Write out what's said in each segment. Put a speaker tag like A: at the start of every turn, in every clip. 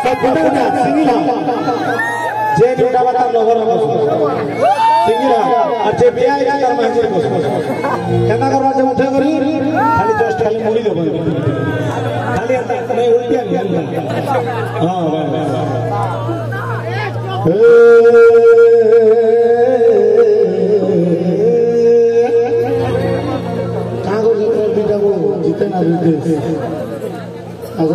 A: कपुटना सिंगिला जे जोटा बाता लवर सिंगिला और जे बिया या कर महजे को केना करबा जे उठे करी खाली जस्ट खाली मुड़ी देबो खाली नहीं उल्टिया नहीं हां कागो बीटा को जीते ना जीते आगो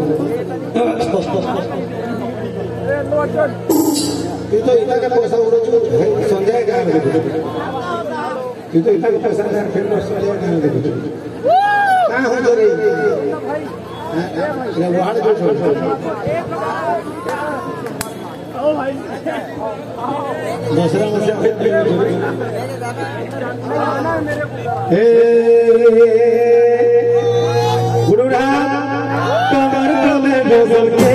A: तो इतना का पैसा उड़ो संजय का देखो तो इतना का पैसा ना फिर संजय का देखो कहां हो रे ये वाड़ जो ओ भाई दूसरा मुझे फिर हे गुरुराम कमर में बोल के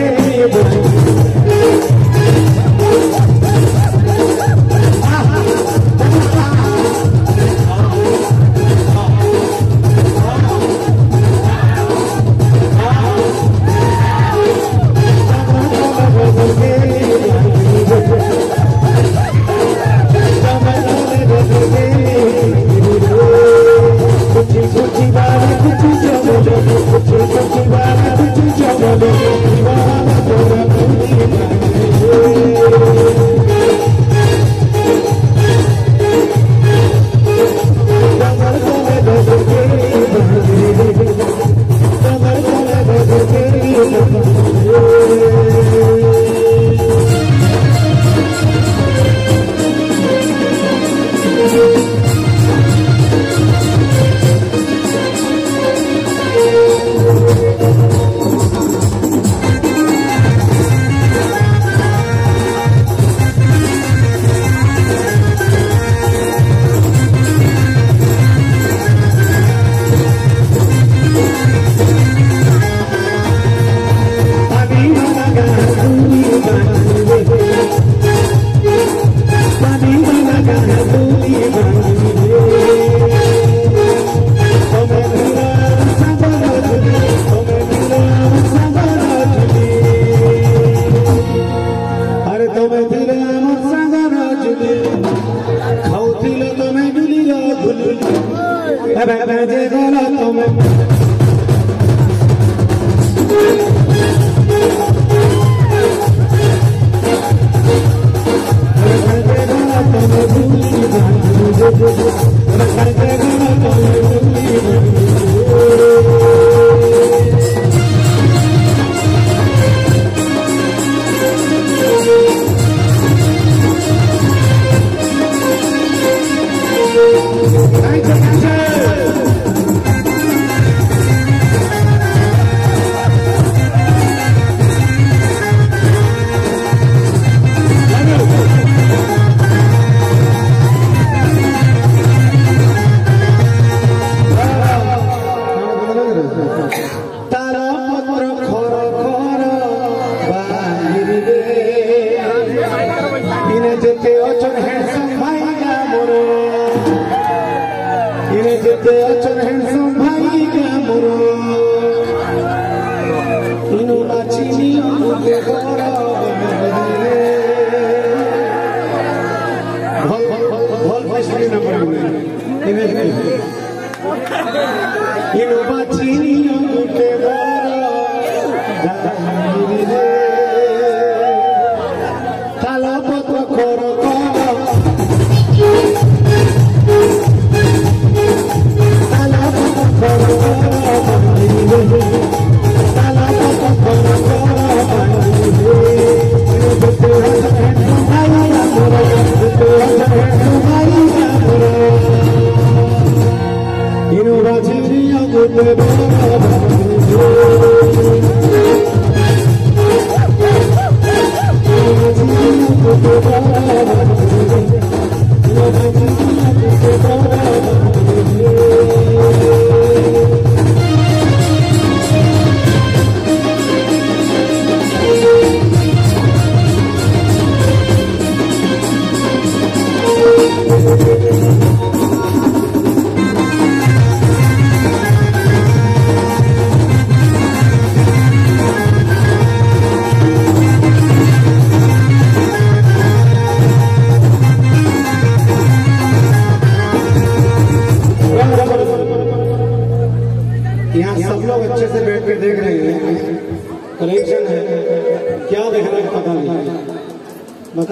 A: रिएक्शन है, क्या देखना है पता नहीं, बता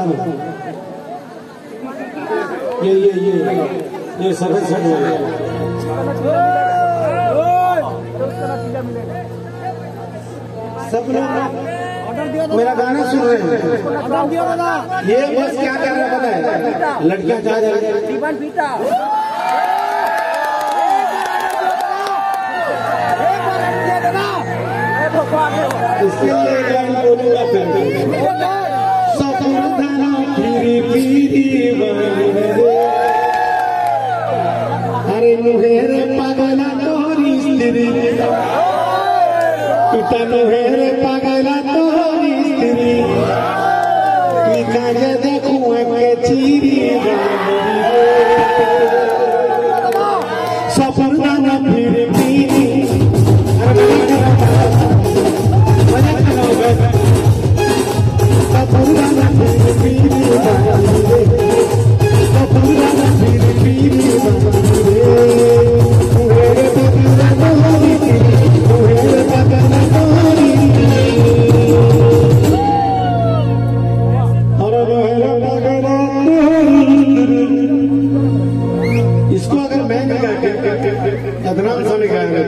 A: ये सर्विस सेट हो गया। सब लोग मेरा गाना सुन रहे हैं, ये बस क्या कर रहा है पता है, लड़कियां जा रही है इसके लिए गाना बोलूंगा फिर सपना फिरी फिरी अरे मुहेर पगला तोरी स्त्री पिता मुहेर पगला तोरी स्त्री निकाले देखूं के चीरी सपना फिरी फिरी इसको अगर मैं नहीं गा के अदनान साहब गाया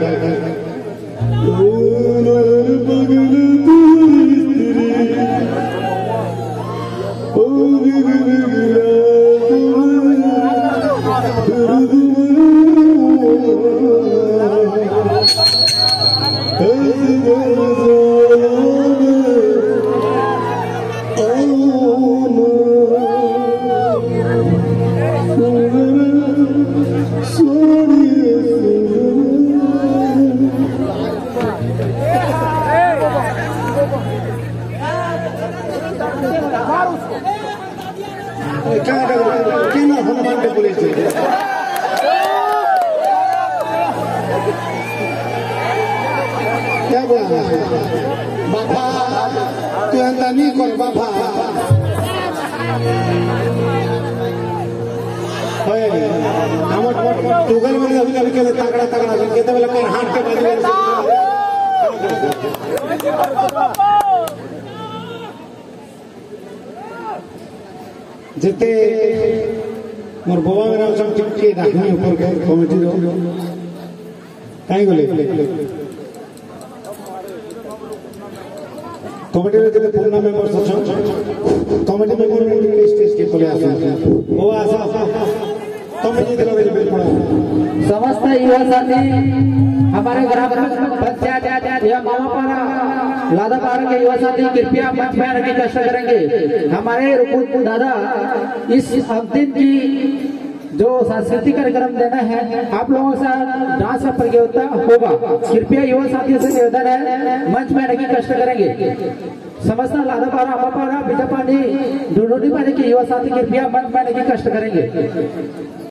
A: हनुमान के पुलिस क्या बोला बाबा तू ऐसा नहीं कर बाबा टूगल में अभी कभी के तगड़ा तगड़ा कहते बोले कहीं हाथ के बाजू जिते मोर बाबा मेरा सब टिपके रखनी ऊपर के कमिटी रो काई बोले कमिटी रे जते पूर्ण मेंबर सब कमिटी मेंबर ने स्टेज के पले आसे ओ आसा कमिटी दिलो बिल पड़ा
B: समस्त युवा साथी हमारे ग्राम पंचायत या मामापाड़ा लादापाड़ा के युवा साथी कृपया मंच में आने की कष्ट करेंगे। हमारे रुकुन दादा इस अंतिम की जो सांस्कृतिक कार्यक्रम देना है आप लोगों से डांस का प्रतियोगिता होगा, कृपया युवा साथियों से निवेदन है मंच में आने की कष्ट करेंगे। समस्त लादापाड़ा अमापाड़ा बीजापानी ढूंढोनी पानी के युवा साथी कृपया मंच में आने की कष्ट करेंगे।